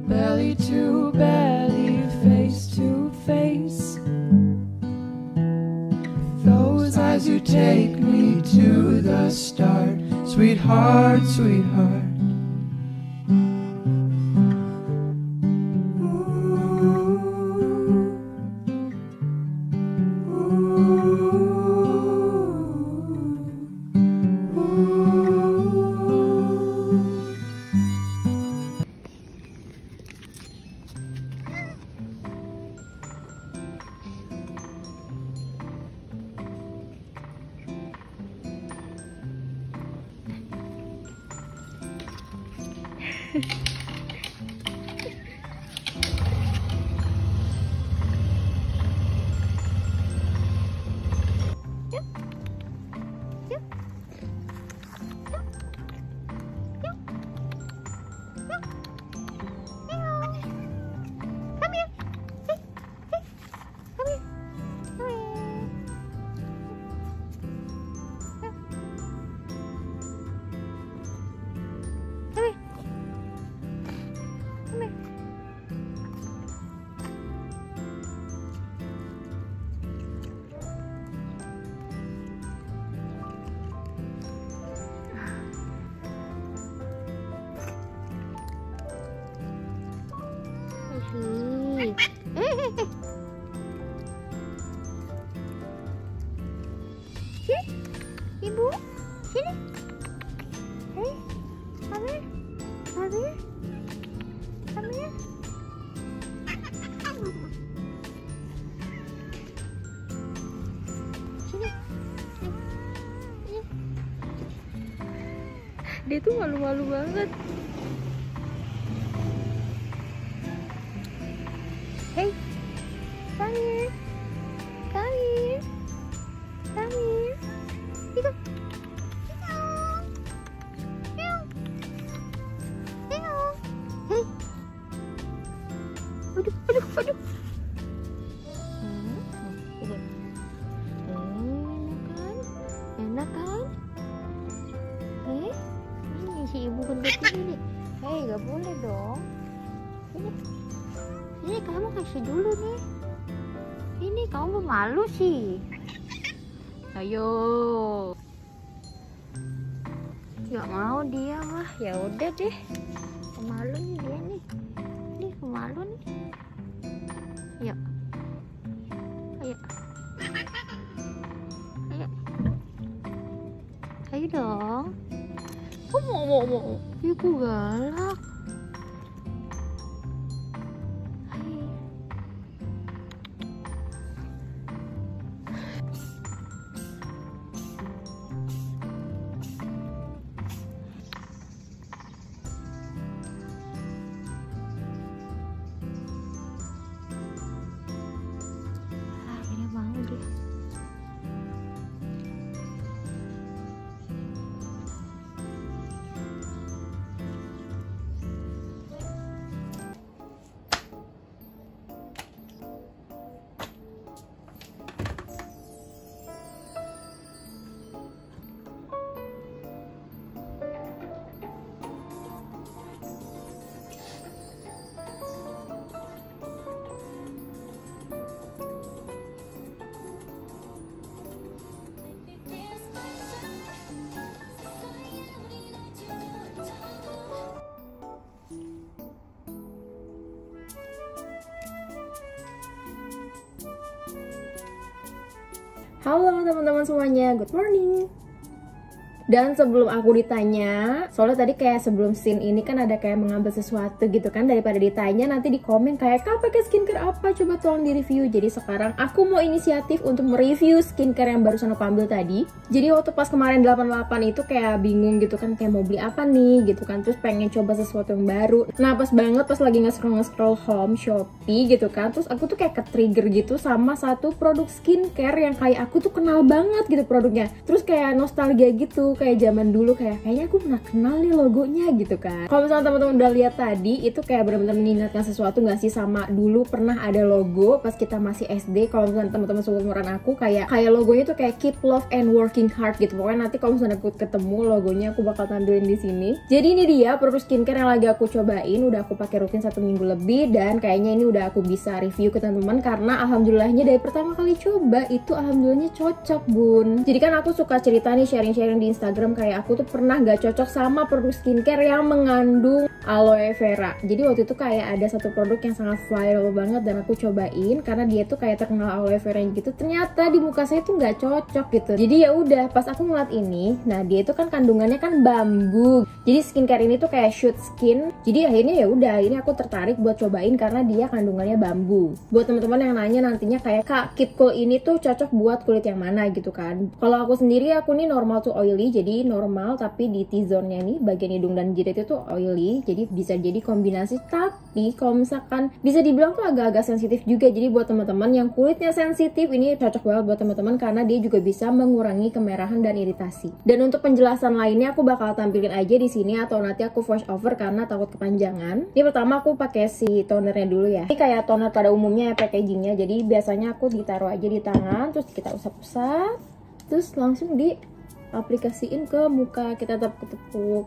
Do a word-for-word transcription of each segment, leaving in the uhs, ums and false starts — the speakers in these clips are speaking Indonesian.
belly to belly, face to face. Those eyes you take me to the start, sweetheart, sweetheart. Sini. Eh, eh, eh. Sini, ibu. Sini. Eh, Amir, Amir, Amir. Sini. Sini. Dia tuh malu-malu banget. Hey, come here, come here, come here. Itu, meow, meow, hey, aduh, aduh, aduh. Hmm, ini, enak kan, enak kan? Eh, ini si ibu gendut ini. Hei, gak boleh dong. Ini. Ini kamu kasih dulu nih. Ini kamu malu sih. Ayo. Gak mau dia mah. Ya udah deh. Pemalu nih dia nih. Nih pemalu nih. Ayo. Ayo. Ayo. Ayo dong. Oh, mau mau mau. Ibu galak. Halo teman-teman semuanya, good morning. Dan sebelum aku ditanya, soalnya tadi kayak sebelum scene ini kan ada kayak mengambil sesuatu gitu kan, daripada ditanya nanti di komen kayak kak pakai skincare apa, coba tolong di review. Jadi sekarang aku mau inisiatif untuk mereview skincare yang barusan aku ambil tadi. Jadi waktu pas kemarin delapan puluh delapan itu kayak bingung gitu kan, kayak mau beli apa nih gitu kan, terus pengen coba sesuatu yang baru. Nah pas banget pas lagi nge-scroll nge-scroll home Shopee gitu kan, terus aku tuh kayak ke-trigger gitu sama satu produk skincare yang kayak aku tuh kenal banget gitu produknya. Terus kayak nostalgia gitu, kayak zaman dulu, kayak kayaknya aku pernah kenal nih logonya gitu kan. Kalau misalnya teman-teman udah lihat tadi, itu kayak benar-benar mengingatkan sesuatu nggak sih sama dulu pernah ada logo pas kita masih S D. Kalau misalnya teman-teman seumuran aku, kayak kayak logonya tuh kayak keep love and working hard gitu. Pokoknya nanti kalau misalnya aku ketemu logonya, aku bakal tampilin di sini. Jadi ini dia produk skincare yang lagi aku cobain, udah aku pakai rutin satu minggu lebih, dan kayaknya ini udah aku bisa review ke teman-teman karena alhamdulillahnya dari pertama kali coba itu alhamdulillahnya cocok bun. Jadi kan aku suka cerita nih, sharing-sharing di Instagram, kayak aku tuh pernah gak cocok sama produk skincare yang mengandung aloe vera. Jadi waktu itu kayak ada satu produk yang sangat viral banget dan aku cobain karena dia tuh kayak terkenal aloe vera gitu. Ternyata di muka saya tuh nggak cocok gitu. Jadi ya udah, pas aku ngeliat ini, nah dia itu kan kandungannya kan bambu. Jadi skincare ini tuh kayak shoot skin. Jadi akhirnya ya udah, ini aku tertarik buat cobain karena dia kandungannya bambu. Buat teman-teman yang nanya nantinya kayak, Kak, Keep Cool ini tuh cocok buat kulit yang mana gitu kan. Kalau aku sendiri, aku nih normal tuh oily, jadi normal, tapi di T-zone-nya nih bagian hidung dan jidat itu oily, jadi bisa jadi kombinasi. Tapi kalau misalkan bisa dibilang tuh agak-agak sensitif juga. Jadi buat teman-teman yang kulitnya sensitif, ini cocok banget buat teman-teman karena dia juga bisa mengurangi kemerahan dan iritasi. Dan untuk penjelasan lainnya aku bakal tampilin aja di sini atau nanti aku voice over karena takut kepanjangan. Ini pertama aku pakai si tonernya dulu ya. Ini kayak toner pada umumnya ya packagingnya. Jadi biasanya aku ditaruh aja di tangan, terus kita usap-usap, terus langsung di aplikasiin ke muka, kita tepuk-tepuk.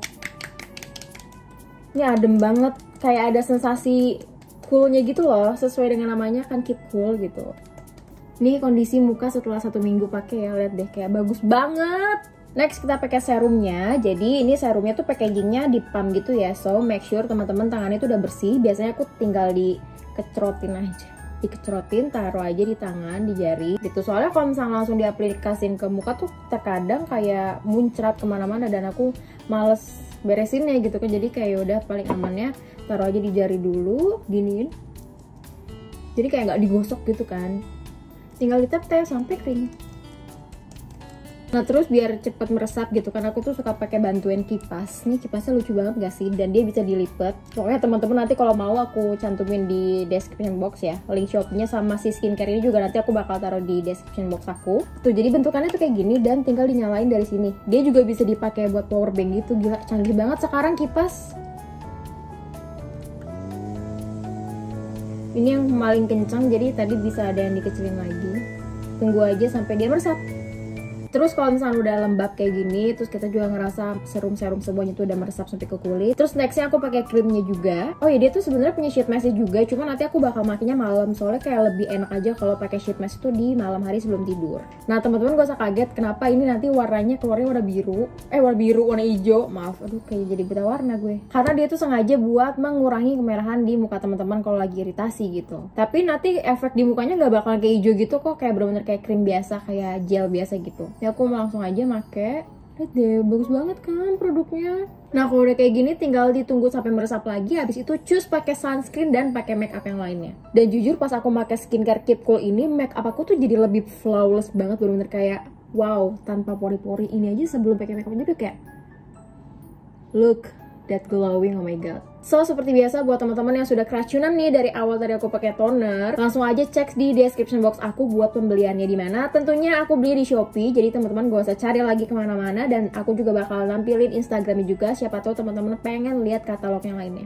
Ini adem banget, kayak ada sensasi coolnya gitu loh, sesuai dengan namanya kan Keep Cool gitu. Ini kondisi muka setelah satu minggu pakai ya, lihat deh kayak bagus banget. Next kita pakai serumnya. Jadi ini serumnya tuh packagingnya di pump gitu ya, so make sure teman-teman tangannya itu udah bersih. Biasanya aku tinggal dikecrotin aja, dikecerotin, taruh aja di tangan, di jari gitu. Soalnya kalau misalnya langsung diaplikasiin ke muka tuh terkadang kayak muncrat kemana-mana dan aku males beresinnya gitu kan. Jadi kayak udah paling amannya taruh aja di jari dulu, giniin. Jadi kayak nggak digosok gitu kan, tinggal ditep-tep sampai kering. Nah terus biar cepet meresap gitu kan, aku tuh suka pakai bantuan kipas. Nih kipasnya lucu banget gak sih? Dan dia bisa dilipat. Pokoknya teman-teman nanti kalau mau aku cantumin di description box ya. Link shopnya sama si skincare ini juga nanti aku bakal taruh di description box aku. Tuh jadi bentukannya tuh kayak gini dan tinggal dinyalain dari sini. Dia juga bisa dipakai buat power bank gitu. Gila, canggih banget sekarang kipas. Ini yang paling kencang, jadi tadi bisa ada yang dikecilin lagi. Tunggu aja sampai dia meresap. Terus kalau misalnya udah lembab kayak gini, terus kita juga ngerasa serum-serum semuanya tuh udah meresap sampai ke kulit. Terus nextnya aku pakai krimnya juga. Oh ya, dia tuh sebenarnya punya sheet mask juga, cuma nanti aku bakal makainya malam soalnya kayak lebih enak aja kalau pakai sheet mask tuh di malam hari sebelum tidur. Nah teman-teman gak usah kaget kenapa ini nanti warnanya keluarnya warna biru, eh warna biru, warna hijau, maaf, aduh kayak jadi beda warna gue. Karena dia tuh sengaja buat mengurangi kemerahan di muka teman-teman kalau lagi iritasi gitu. Tapi nanti efek di mukanya nggak bakal kayak hijau gitu kok, kayak bener-bener kayak krim biasa, kayak gel biasa gitu. Ya aku langsung aja make. Lihat deh, bagus banget kan produknya. Nah kalau udah kayak gini tinggal ditunggu sampai meresap lagi. Habis itu cus pakai sunscreen dan pakai make up yang lainnya. Dan jujur pas aku pakai skincare Keep Cool ini, make up aku tuh jadi lebih flawless banget, bener-bener kayak wow, tanpa pori-pori. Ini aja sebelum pakai make up juga kayak look that glowing, oh my god. So seperti biasa buat teman-teman yang sudah keracunan nih dari awal tadi aku pakai toner, langsung aja cek di description box aku buat pembeliannya di mana. Tentunya aku beli di Shopee, jadi teman-teman gak usah cari lagi kemana-mana. Dan aku juga bakal nampilin Instagramnya juga, siapa tahu teman-teman pengen lihat katalog yang lainnya.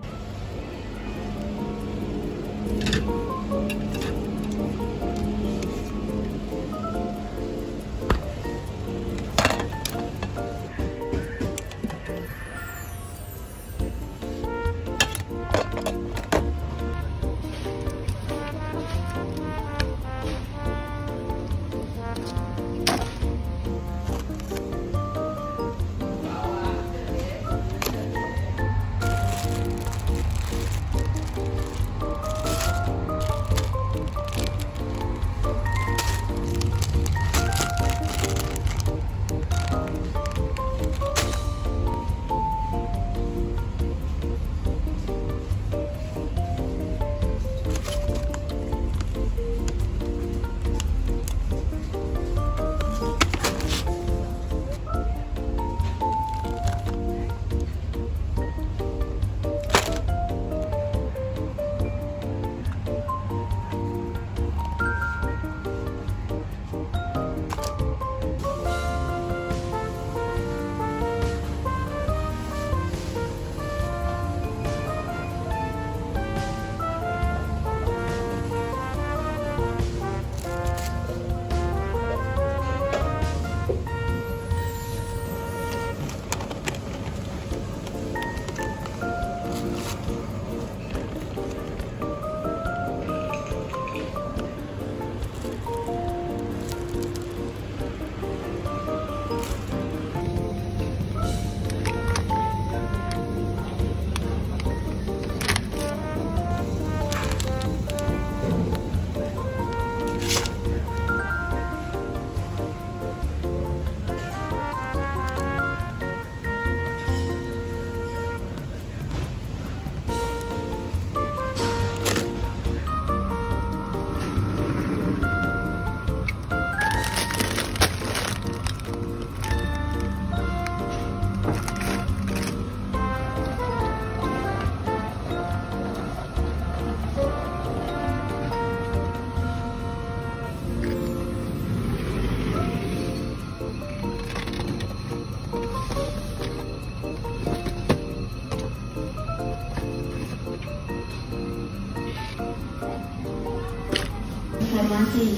kasih.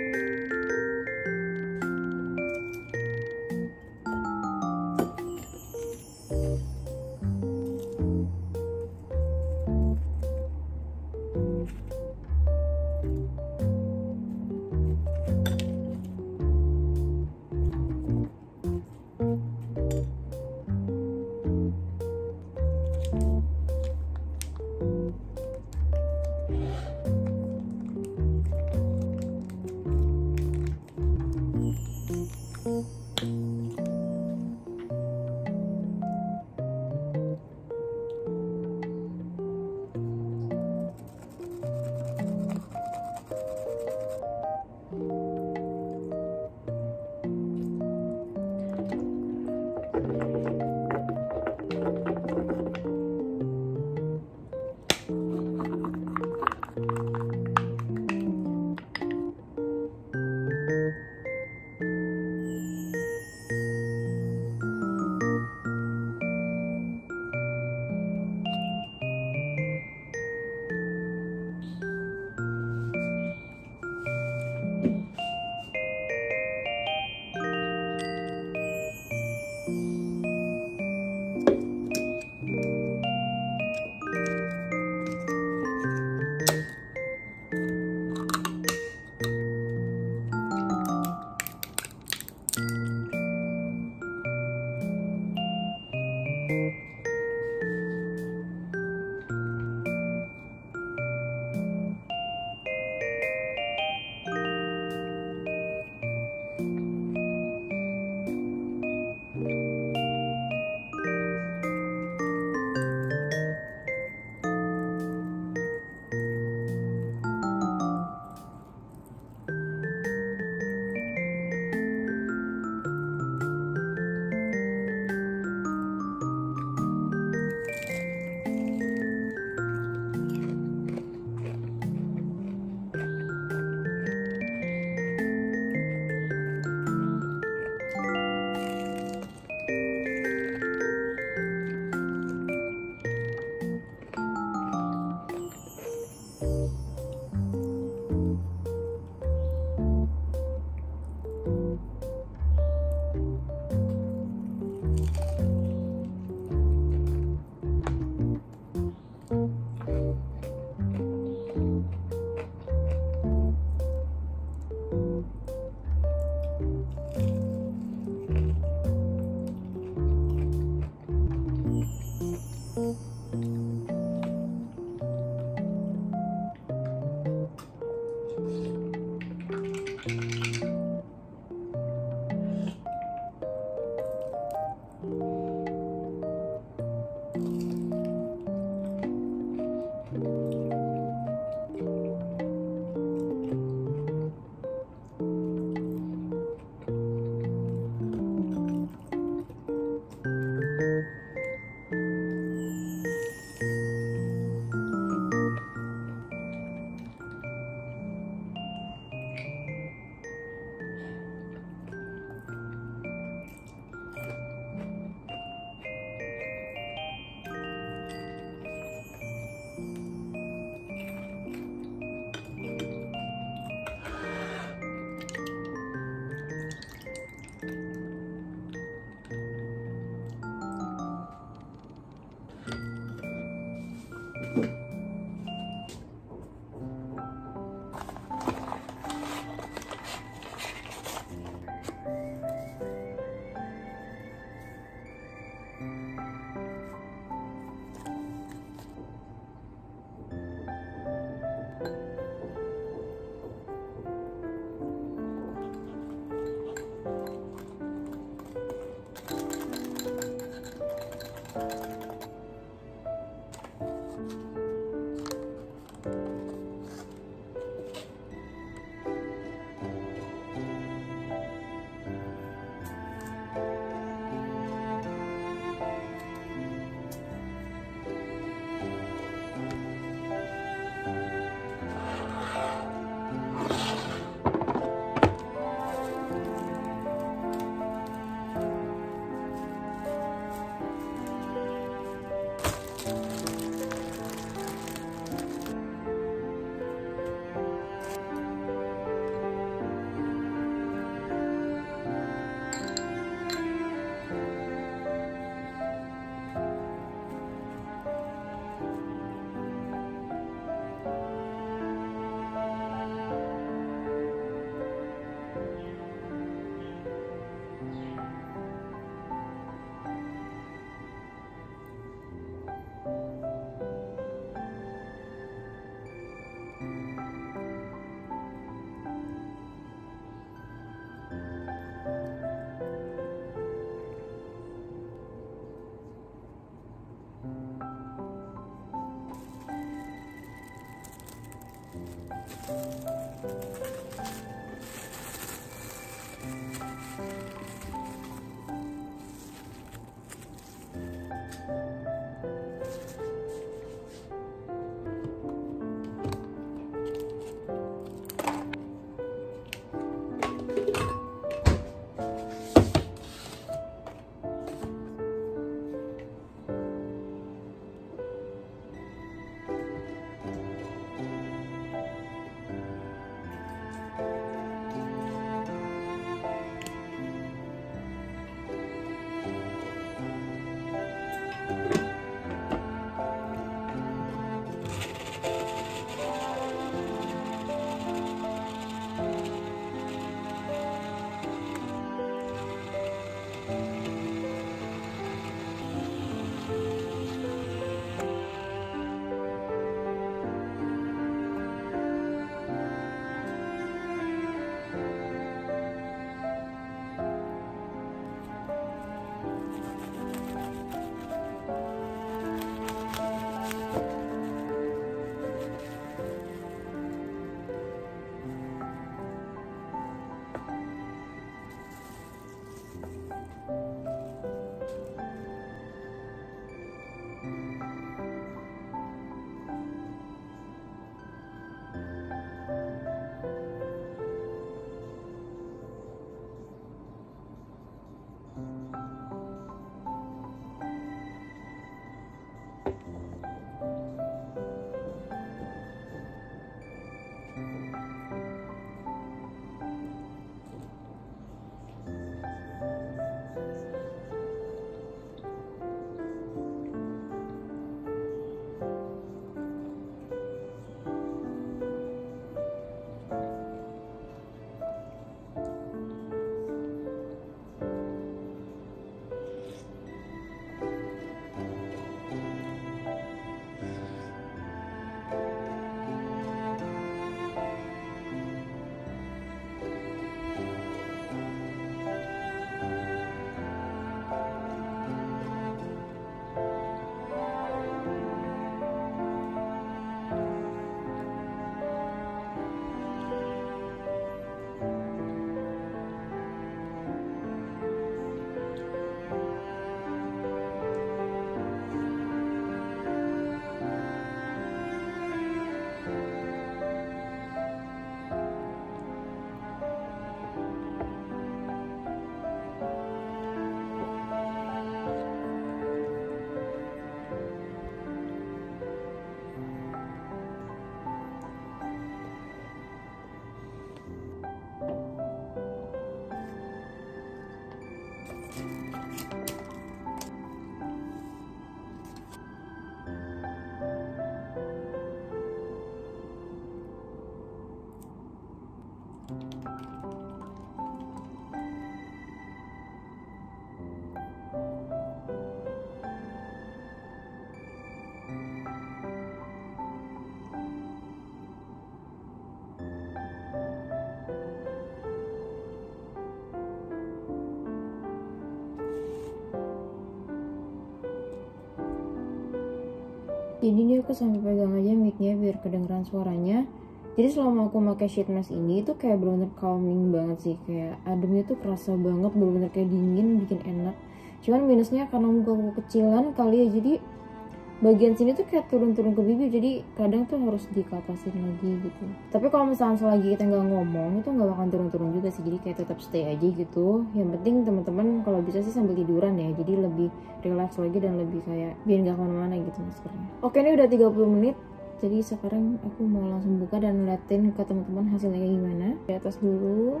Jadi ini aku sampai pegang aja mic-nya biar kedengeran suaranya. Jadi selama aku pakai sheet mask ini tuh kayak bener-bener calming banget sih, kayak ademnya tuh kerasa banget, bener-bener kayak dingin, bikin enak. Cuman minusnya karena muka aku kecilan kali ya, jadi bagian sini tuh kayak turun-turun ke bibir, jadi kadang tuh harus dikatasin lagi gitu. Tapi kalau misalnya selagi kita nggak ngomong itu nggak bakal turun-turun juga sih, jadi kayak tetap stay aja gitu. Yang penting teman-teman kalau bisa sih sambil tiduran ya, jadi lebih relax lagi dan lebih kayak biar nggak kemana-mana gitu maskernya. Oke, ini udah tiga puluh menit, jadi sekarang aku mau langsung buka dan liatin ke teman-teman hasilnya kayak gimana. Di atas dulu,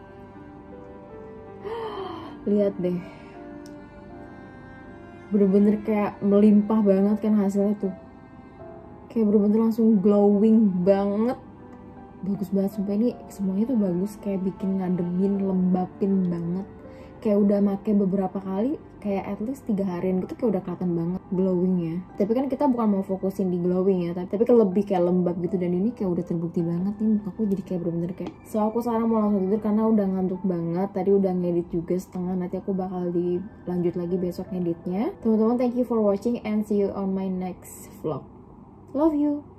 lihat deh, bener-bener kayak melimpah banget kan hasilnya tuh, kayak bener-bener langsung glowing banget, bagus banget sumpah. Ini semuanya tuh bagus, kayak bikin ngademin, lembapin banget, kayak udah make beberapa kali, kayak at least tiga harian gitu, kayak udah kelihatan banget glowingnya. Tapi kan kita bukan mau fokusin di glowing ya, tapi, tapi kan lebih kayak lembab gitu, dan ini kayak udah terbukti banget nih mukaku jadi kayak bener-bener kayak. So aku sekarang mau langsung tidur karena udah ngantuk banget, tadi udah ngedit juga setengah, nanti aku bakal dilanjut lagi besok ngeditnya. Teman-teman, thank you for watching and see you on my next vlog. Love you.